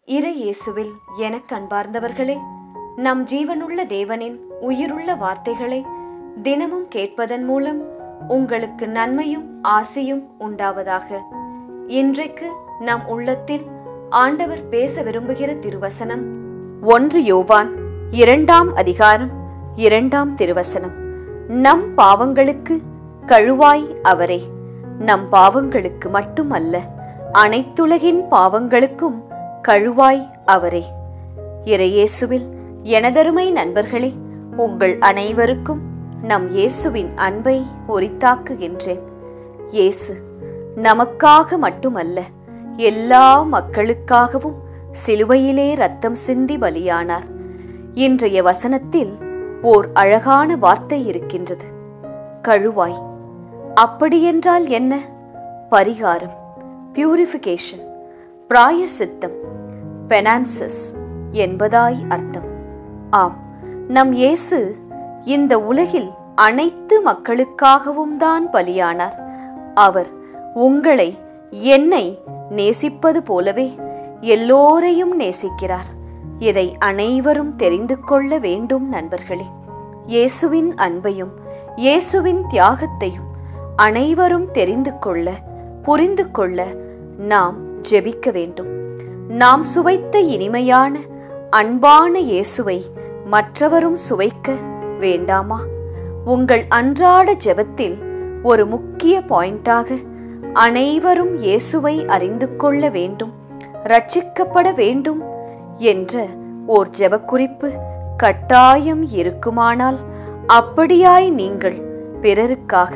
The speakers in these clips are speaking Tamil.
இறை இயேசுவில் எனக் அன்பார்ந்தவர்களே, நம் ஜீவனுள்ள தேவனின் உயிருள்ள வார்த்தைகளை தினமும் கேட்பதன் மூலம் உங்களுக்கு நன்மையும் ஆசையும் உண்டாவதாக. இன்றைக்கு நம் உள்ளத்தில் ஆண்டவர் பேச விரும்புகிற திருவசனம் 1 யோவான் 2ஆம் அதிகாரம் 2ஆம் திருவசனம். நம் பாவங்களுக்கு கழுவாய் அவரே. நம் பாவங்களுக்கு மட்டுமல்ல, அனைத்துலகின் பாவங்களுக்கும் கழுவாய் அவரே. இறையேசுவில் எனதருமை நண்பர்களே, உங்கள் அனைவருக்கும் நம் இயேசுவின் அன்பை உரித்தாக்குகின்றேன். இயேசு நமக்காக மட்டுமல்ல, எல்லா மக்களுக்காகவும் சிலுவையிலே இரத்தம் சிந்தி பலியானார். இன்றைய வசனத்தில் ஓர் அழகான வார்த்தை இருக்கின்றது, கழுவாய். அப்படியென்றால் என்ன? பரிகாரம், பியூரிஃபிகேஷன், பிராயசித்தம், பெனான்சஸ் என்பதாய் அர்த்தம். ஆம், நம் இயேசு இந்த உலகில் அனைத்து மக்களுக்காகவும் தான் பலியானார். அவர் உங்களை என்னை நேசிப்பது போலவே எல்லோரையும் நேசிக்கிறார். இதை அனைவரும் தெரிந்து கொள்ள வேண்டும் நண்பர்களே. இயேசுவின் அன்பையும் இயேசுவின் தியாகத்தையும் அனைவரும் தெரிந்து கொள்ள, புரிந்து கொள்ள நாம் ஜெபிக்க வேண்டும். நாம் சுவைத்த இனிமையான அன்பான இயேசுவை மற்றவரும் சுவைக்க வேண்டாமா? உங்கள் அன்றாட ஜெபத்தில் ஒரு முக்கிய பாயிண்டாக அனைவரும் இயேசுவை அறிந்து கொள்ள வேண்டும், ரட்சிக்கப்பட வேண்டும் என்ற ஓர் ஜெபக்குறிப்பு கட்டாயம் இருக்குமானால், அப்படியாய் நீங்கள் பிறருக்காக,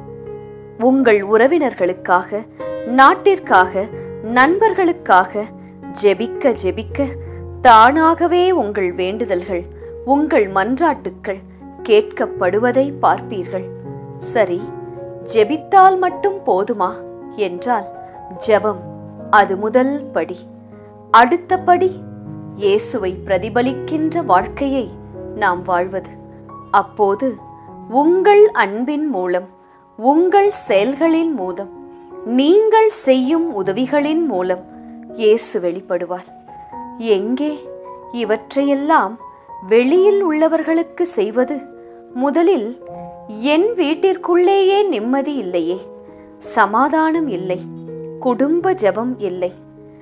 உங்கள் உறவினர்களுக்காக, நாட்டிற்காக, நண்பர்களுக்காக ஜெபிக்க ஜெபிக்க தானாகவே உங்கள் வேண்டுதல்கள், உங்கள் மன்றாட்டுக்கள் கேட்கப்படுவதை பார்ப்பீர்கள். சரி, ஜெபித்தால் மட்டும் போதுமா என்றால், ஜெபம் அது முதல் படி. அடுத்த படி இயேசுவை பிரதிபலிக்கின்ற வாழ்க்கையை நாம் வாழ்வது. அப்போது உங்கள் அன்பின் மூலம், உங்கள் செயல்களின் மூலம், நீங்கள் செய்யும் உதவிகளின் மூலம் இயேசு வெளிப்படுவார். எங்கே இவற்றையெல்லாம் வெளியில் உள்ளவர்களுக்கு செய்வது? முதலில் என் வீட்டிற்குள்ளேயே நிம்மதி இல்லையே, சமாதானம் இல்லை, குடும்ப ஜெபம் இல்லை,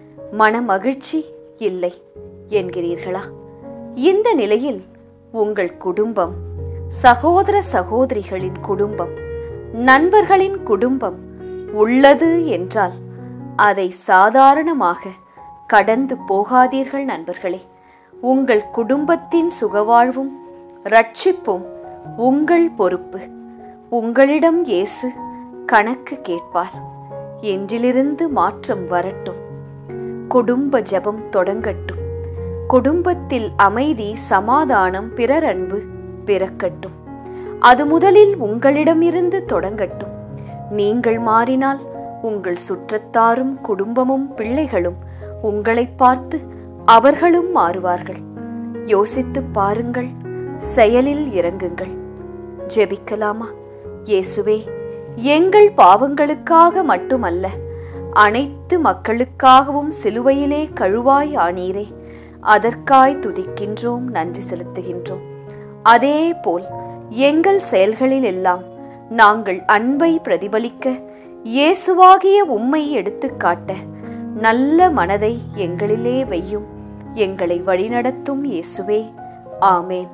மனமகிழ்ச்சி இல்லை என்கிறீர்களா? இந்த நிலையில் உங்கள் குடும்பம், சகோதர சகோதரிகளின் குடும்பம், நண்பர்களின் குடும்பம் உள்ளது என்றால் அதை சாதாரணமாக கடந்து போகாதீர்கள் நண்பர்களே. உங்கள் குடும்பத்தின் சுகவாழ்வும் ரட்சிப்பும் உங்கள் பொறுப்பு. உங்களிடம் இயேசு கணக்கு கேட்பார். என்றிலிருந்து மாற்றம் வரட்டும். குடும்ப ஜெபம் தொடங்கட்டும். குடும்பத்தில் அமைதி, சமாதானம், பிறரன்பு பிறக்கட்டும். அது முதலில் உங்களிடமிருந்து தொடங்கட்டும். நீங்கள் மாறினால் உங்கள் சுற்றத்தாரும், குடும்பமும், பிள்ளைகளும் உங்களை பார்த்து அவர்களும் மாறுவார்கள். யோசித்து பாருங்கள், செயலில் இறங்குங்கள். ஜெபிக்கலாமா? இயேசுவே, எங்கள் பாவங்களுக்காக மட்டுமல்ல, அனைத்து மக்களுக்காகவும் சிலுவையிலே கழுவாய் ஆனீரே, அதற்காய் துதிக்கின்றோம், நன்றி செலுத்துகின்றோம். அதே போல் எங்கள் செயல்களில் எல்லாம் நாங்கள் அன்பை பிரதிபலிக்க, இயேசுவாகிய உம்மை எடுத்துக்காட்ட நல்ல மனதை எங்களிலே வையும். எங்களை வழிநடத்தும் இயேசுவே, ஆமேன்.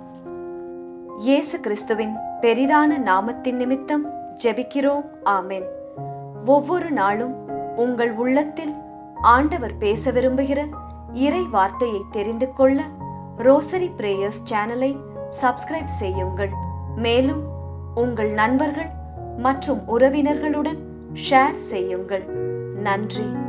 இயேசு கிறிஸ்துவின் பெரிதான நாமத்தின் நிமித்தம் ஜெபிக்கிறோம், ஆமேன். ஒவ்வொரு நாளும் உங்கள் உள்ளத்தில் ஆண்டவர் பேச விரும்புகிற இறை வார்த்தையை தெரிந்து கொள்ள ரோசரி பிரேயர்ஸ் சேனலை சப்ஸ்கிரைப் செய்யுங்கள். மேலும் உங்கள் நண்பர்கள் மற்றும் உறவினர்களுடன் ஷேர் செய்யுங்கள். நன்றி.